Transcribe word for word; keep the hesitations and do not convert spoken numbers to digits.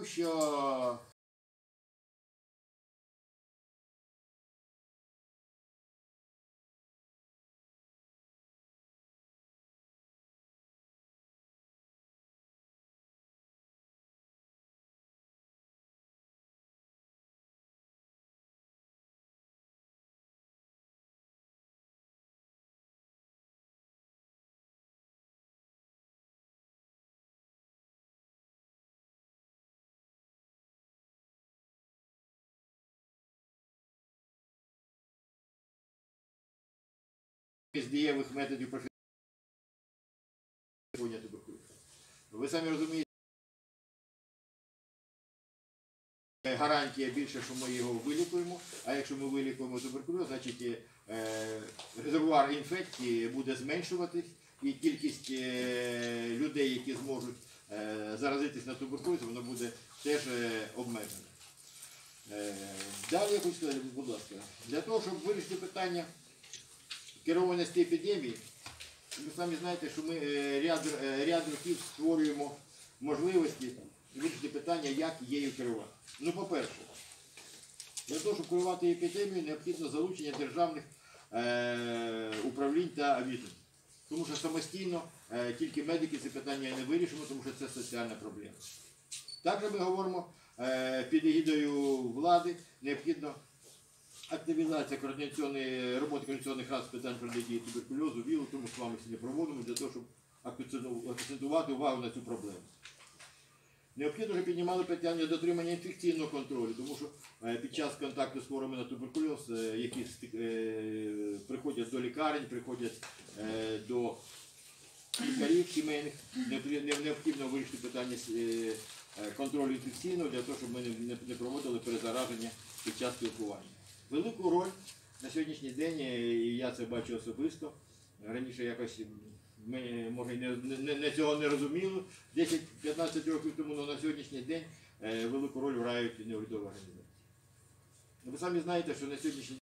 що з дієвих методів профілактики туберкульозу. Ви самі розумієте, гарантія більше, що ми його вилікуємо, а якщо ми вилікуємо туберкульоз, значить е, резервуар інфекції буде зменшуватись і кількість е, людей, які зможуть е, заразитись на туберкульоз, воно буде теж е, обмежене. Е, далі я хочу сказати, будь ласка, для того, щоб вирішити питання керованості епідемії, ви самі знаєте, що ми е, ряд, е, ряд років створюємо можливості вирішити питання, як її керувати. Ну, по-перше, для того, щоб керувати епідемією, необхідно залучення державних е, управлінь та відомств. Тому що самостійно е, тільки медики це питання не вирішимо, тому що це соціальна проблема. Також ми говоримо, е, під егідою влади необхідно активізація координаційної роботи координаційних рад з питань протидії туберкульозу, ВІЛу, тому що ми сьогодні проводимо для того, щоб акцентувати увагу на цю проблему. Необхідно вже піднімали питання дотримання інфекційного контролю, тому що під час контакту з хворими на туберкульоз, які приходять до лікарень, приходять до лікарів сімейних, необхідно вирішити питання контролю інфекційного для того, щоб ми не проводили перезараження під час спілкування. Велику роль на сьогоднішній день, і я це бачу особисто, раніше якось ми, може, не, не, не цього не розуміли, десять-п'ятнадцять років тому, але на сьогоднішній день велику роль грають неурядові організації. Ви самі знаєте, що на сьогоднішній